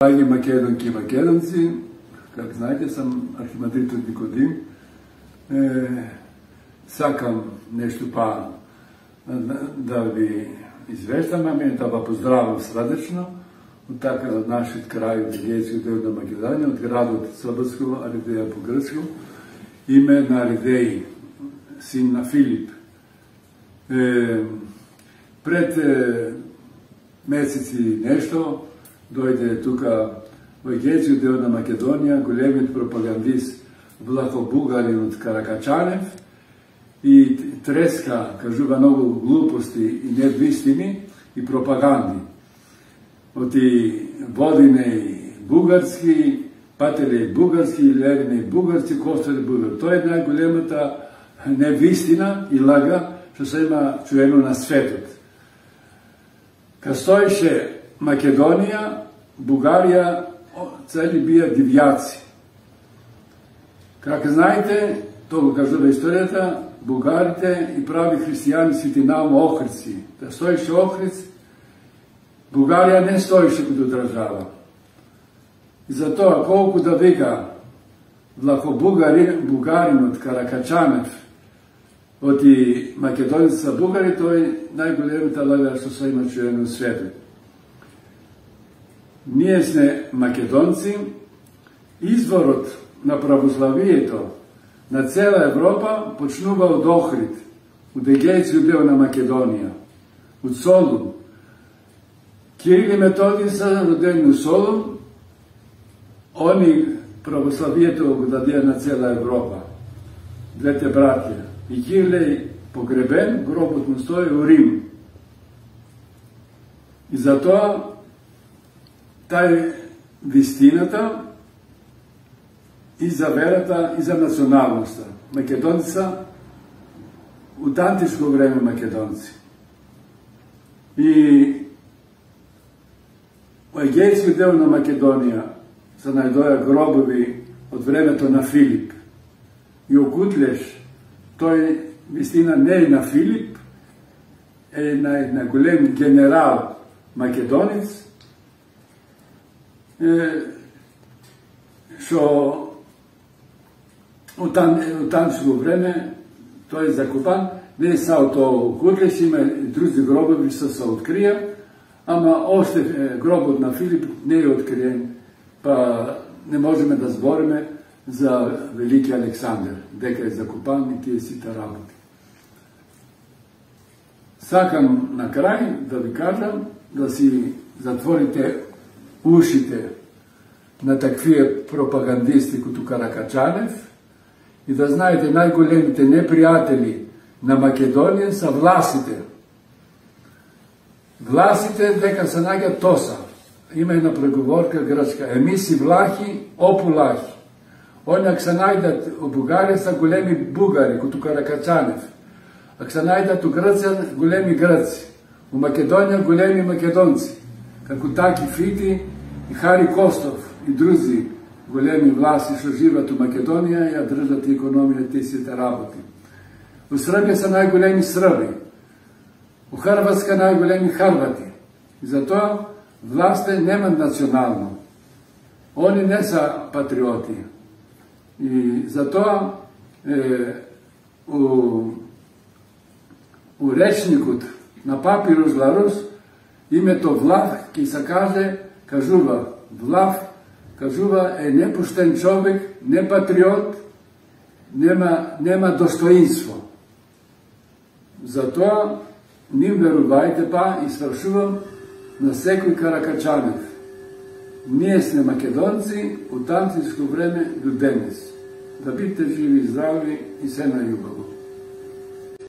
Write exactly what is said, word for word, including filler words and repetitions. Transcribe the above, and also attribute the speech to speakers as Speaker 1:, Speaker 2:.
Speaker 1: Dragi Makedonki i Makedonci, kako znate, sam arhimandrit od Nikodim. E, sakam nešto pa da vi izveštama me, da va pozdravim srdečno od taka od našeg kraju, Degeciju, Devna Makedonija, od grada od Srbskog, Arideja po grčkom, ime na Arideji, sin na Filip. E, pred e, meseci nešto dojde tuka v Degeciju, Devna Makedonija, големият пропагандист Влахо Бугарин от Каракачанев и треска, кажува много глупости и невистини и пропаганди. Оти водине бугарски, пателе бугарски, левине бугарски, костеле бугар. Тоа е најголемата невистина и лага што се има чуено на светот. Кога стоеше Македонија, Бугарија, цели бија дивјаци. Како знаете, тоа го кажува историјата, бугарите и прави христијани сите намо Охридци. Да стоеше Охридц, Бугарија не стоеше като држава. И затоа, колку да вика Влахо Бугарин, Бугарин од Каракачанев, оти македонци са бугари, тој најголемата лага што се има чуено у светот. Ние сме македонци, изворот на православието на цела Европа почнува од Охрид, од Дегецiju, дел на Македонија, од Солун. Кирил и Методий са родени у Солун, они православието го дадија на цела Европа, двете братија. И Кирил е погребен, гробот му стои у Рим. И затоа тај вистината и за верата, и за националноста. Македонци са од античко време македонци. И во Егејскиот дел на Македонија се најдоја гробови од времето на Филип. И окутлеш, тој вистина не е на Филип, е на, на голем генерал македонец, што од античко време тој е закопан, не е сао тоа окутлеш, има и други гробови што се открија, ама още гробот на Филип не е откриен, па не можеме да збориме за Велики Александр, дека е закопан и тие сите работи. Сакам на крај да ви кажам да си затворите ушите на таквие пропагандисти като Каракачанев и да знаете, најголемите непријатели на Македонија са власите. Власите дека се наѓа тоса. Има една преговорка грчка. Емиси влахи, опу лахи. Они ако се најдат у Бугарија са големи бугари, като Каракачанев. Ако се најдат у Грција, големи грци. У Македонија големи македонци. Како Таки Фити и Хари Костов и други големи власти што живеат у Македонија ја држат економијата и сите работи. У Србија са најголеми срби. У Хрватска најголеми харвати. И затоа властта нема национално. Они не са патриоти. И затоа е, у, у речникот на Папирус Ларус името Влах, ки се каже, кажува, Влах, кажува е непуштен човек, не патриот, нема, нема достоинство. Затоа ним верувајте па и свршувам на секој Каракачанев. Ние сме македонци од античко време до денес. Да бидете живи и здрави и се најубаво.